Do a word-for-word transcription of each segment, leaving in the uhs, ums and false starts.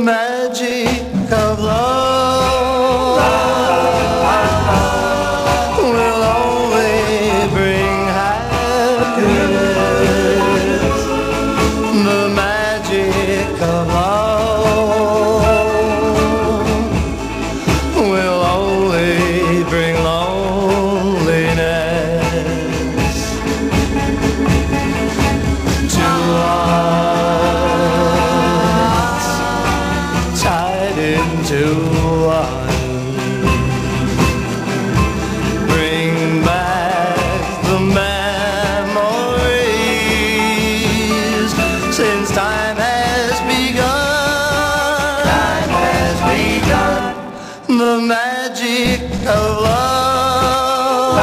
magic of love will only bring happiness. The magic of love will only bring loneliness to us, tied into one. Bring back the memories, since time has begun. Time has begun. The magic of love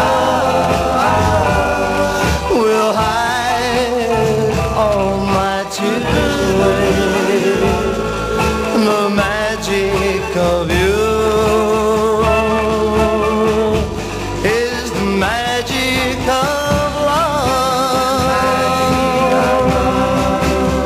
will hide all my tears away. The magic of you is the magic of love.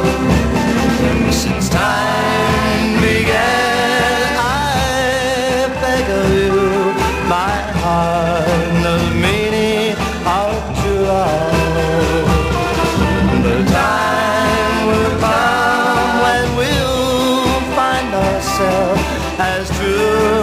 Since time began, I beg of you, my heart knows the meaning of true love. The time will come when we'll find ourselves as true